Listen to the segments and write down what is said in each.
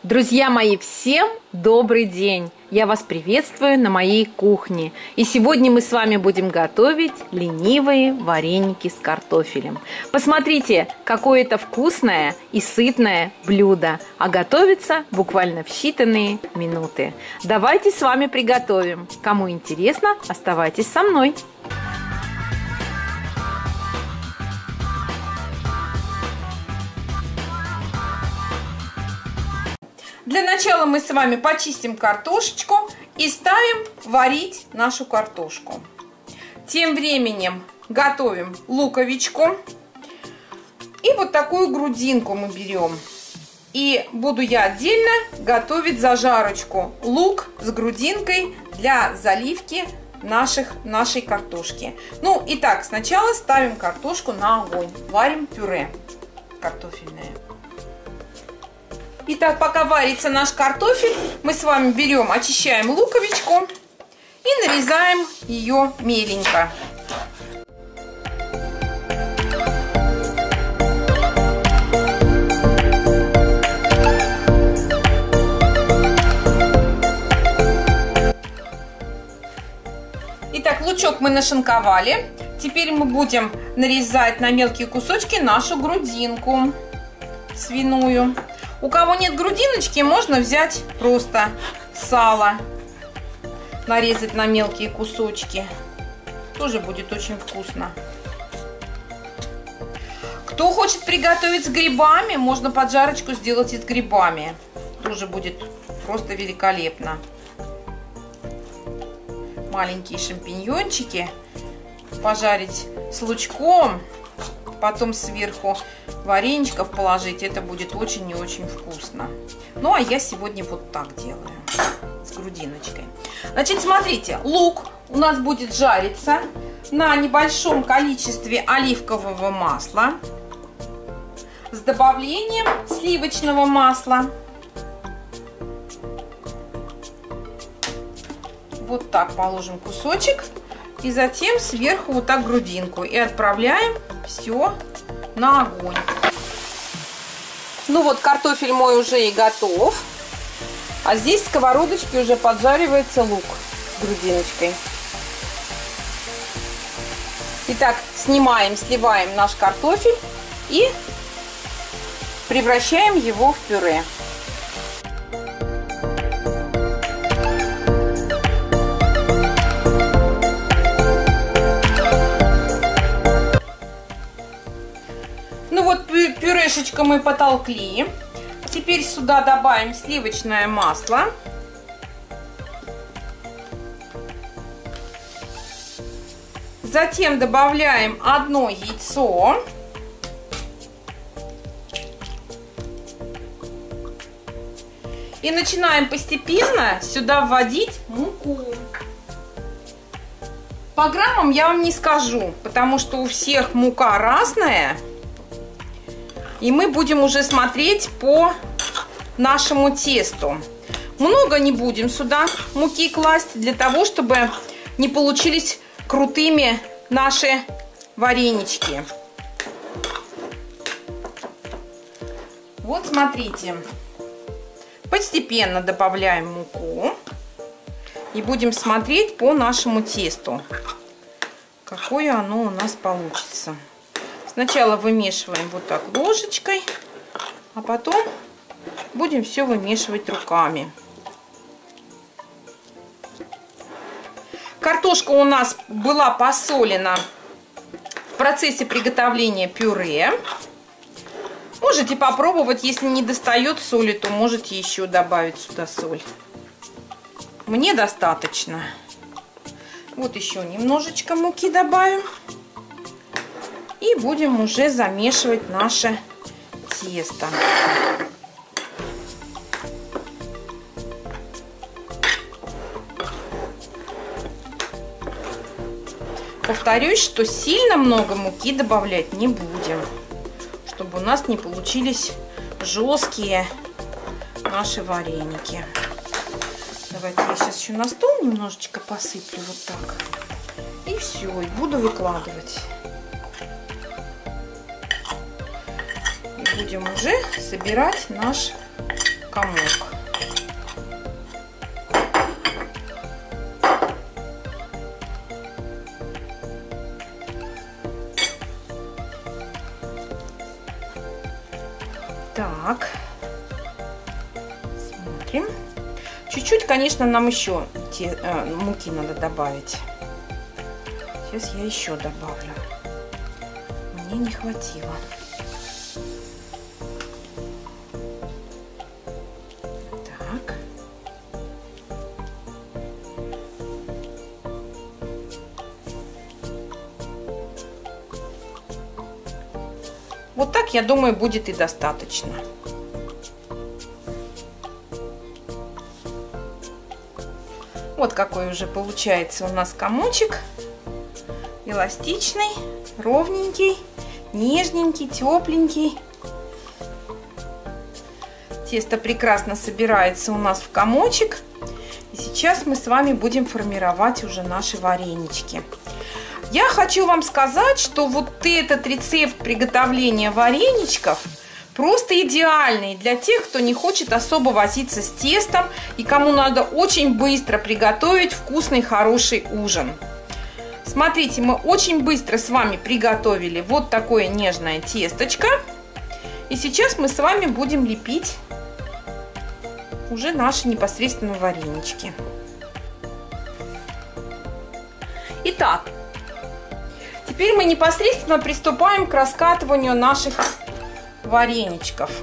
Друзья мои, всем добрый день! Я вас приветствую на моей кухне. И сегодня мы с вами будем готовить ленивые вареники с картофелем. Посмотрите, какое это вкусное и сытное блюдо. А готовится буквально в считанные минуты. Давайте с вами приготовим. Кому интересно, оставайтесь со мной. Для начала мы с вами почистим картошечку и ставим варить нашу картошку. Тем временем готовим луковичку. И вот такую грудинку мы берем. И буду я отдельно готовить зажарочку. Лук с грудинкой для заливки нашей картошки. Ну, итак, сначала ставим картошку на огонь. Варим пюре картофельное. Итак, пока варится наш картофель, мы с вами берем, очищаем луковичку и нарезаем ее меленько. Итак, лучок мы нашинковали. Теперь мы будем нарезать на мелкие кусочки нашу грудинку свиную. У кого нет грудиночки, можно взять просто сало, нарезать на мелкие кусочки. Тоже будет очень вкусно. Кто хочет приготовить с грибами, можно поджарочку сделать и с грибами. Тоже будет просто великолепно. Маленькие шампиньончики пожарить с лучком, потом сверху вареничков положить, это будет очень и очень вкусно. Ну, а я сегодня вот так делаю, с грудиночкой. Значит, смотрите, лук у нас будет жариться на небольшом количестве оливкового масла с добавлением сливочного масла. Вот так положим кусочек и затем сверху вот так грудинку и отправляем все на огонь. Ну вот, картофель мой уже и готов. А здесь в сковородочке уже поджаривается лук с грудиночкой. Итак, сливаем наш картофель и превращаем его в пюре. Пюрешечку мы потолкли. Теперь сюда добавим сливочное масло. Затем добавляем одно яйцо. И начинаем постепенно сюда вводить муку. По граммам я вам не скажу, потому что у всех мука разная. И мы будем уже смотреть по нашему тесту. Много не будем сюда муки класть, для того, чтобы не получились крутыми наши варенички. Вот смотрите. Постепенно добавляем муку. И будем смотреть по нашему тесту, какое оно у нас получится. Сначала вымешиваем вот так ложечкой, а потом будем все вымешивать руками. Картошка у нас была посолена в процессе приготовления пюре. Можете попробовать, если не достает соли, то можете еще добавить сюда соль. Мне достаточно. Вот еще немножечко муки добавим. И будем уже замешивать наше тесто. Повторюсь, что сильно много муки добавлять не будем, чтобы у нас не получились жесткие наши вареники. Давайте я сейчас еще на стол немножечко посыплю вот так. И все, и буду выкладывать. будем уже собирать наш комок. Так, смотрим. Чуть-чуть, конечно, нам еще муки надо добавить. Сейчас я еще добавлю. Мне не хватило. Так. Вот так, я думаю, будет и достаточно. Вот какой уже получается у нас комочек. Эластичный, ровненький, нежненький, тепленький. Тесто прекрасно собирается у нас в комочек. И сейчас мы с вами будем формировать уже наши варенички. Я хочу вам сказать, что вот этот рецепт приготовления вареничков просто идеальный для тех, кто не хочет особо возиться с тестом и кому надо очень быстро приготовить вкусный, хороший ужин. Смотрите, мы очень быстро с вами приготовили вот такое нежное тесточко. И сейчас мы с вами будем лепить уже наши непосредственно варенички. Итак, теперь мы непосредственно приступаем к раскатыванию наших вареничков.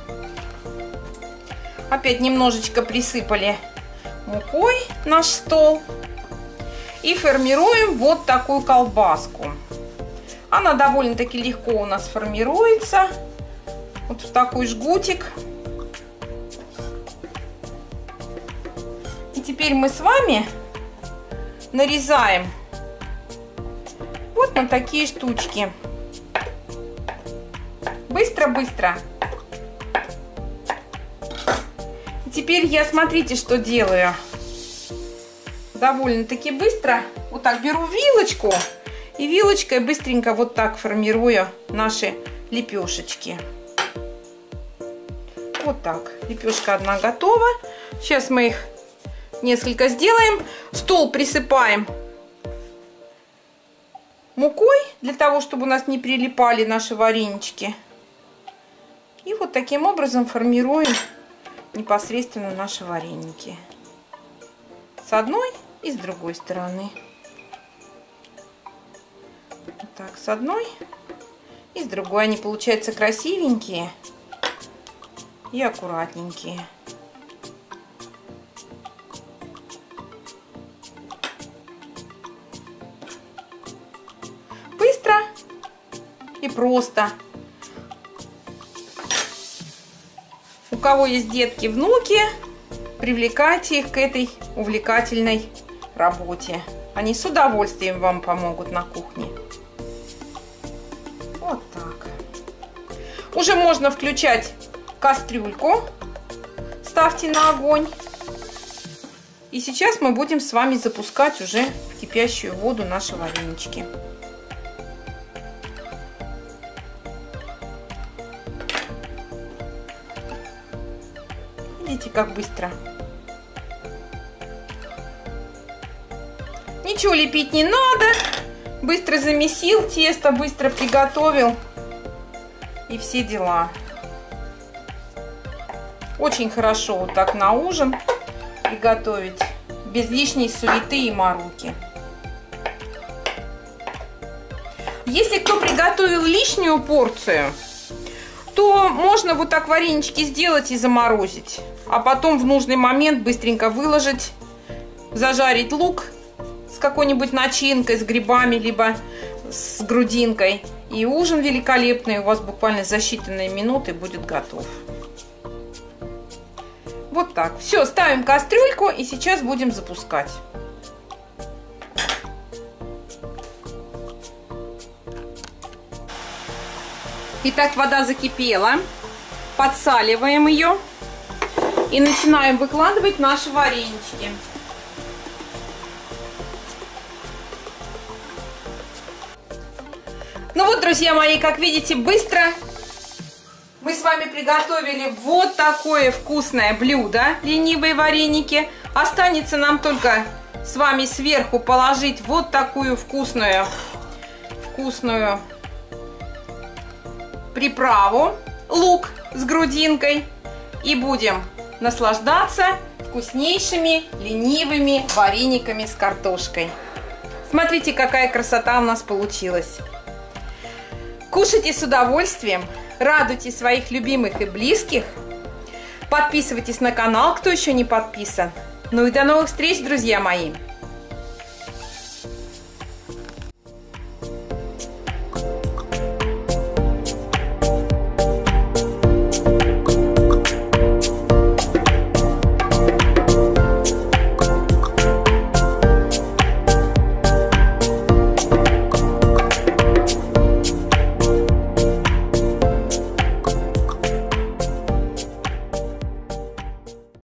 Опять немножечко присыпали мукой наш стол. И формируем вот такую колбаску. Она довольно-таки легко у нас формируется. Вот в такой жгутик. И теперь мы с вами нарезаем вот на такие штучки. Быстро-быстро. И теперь я, смотрите, что делаю. Довольно-таки быстро вот так беру вилочку и вилочкой быстренько вот так формирую наши лепешечки. Вот так. Лепешка одна готова. Сейчас мы их несколько сделаем. Стол присыпаем мукой, для того, чтобы у нас не прилипали наши варенички. И вот таким образом формируем непосредственно наши вареники. С одной и с другой стороны. Вот так, с одной и с другой. Они получаются красивенькие и аккуратненькие. Быстро и просто. У кого есть детки, внуки, привлекайте их к этой увлекательной работе. Они с удовольствием вам помогут на кухне. Вот так. Уже можно включать кастрюльку. Ставьте на огонь. И сейчас мы будем с вами запускать уже в кипящую воду наши варенички. Видите, как быстро. Ничего лепить не надо. Быстро замесил тесто, быстро приготовил. И все дела. Очень хорошо вот так на ужин приготовить. Без лишней суеты и мороки. Если кто приготовил лишнюю порцию, то можно вот так варенички сделать и заморозить. А потом в нужный момент быстренько выложить, зажарить лук с какой-нибудь начинкой, с грибами, либо с грудинкой. И ужин великолепный у вас буквально за считанные минуты будет готов. Вот так. Все, ставим кастрюльку и сейчас будем запускать. Итак, вода закипела. Подсаливаем ее. И начинаем выкладывать наши варенички. Ну вот, друзья мои, как видите, быстро мы с вами приготовили вот такое вкусное блюдо, ленивые вареники. Останется нам только с вами сверху положить вот такую вкусную приправу, лук с грудинкой. И будем наслаждаться вкуснейшими ленивыми варениками с картошкой. Смотрите, какая красота у нас получилась. Кушайте с удовольствием, радуйте своих любимых и близких. Подписывайтесь на канал, кто еще не подписан. Ну и до новых встреч, друзья мои!